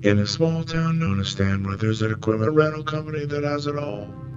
In a small town known as Stanwood, there's an equipment rental company that has it all.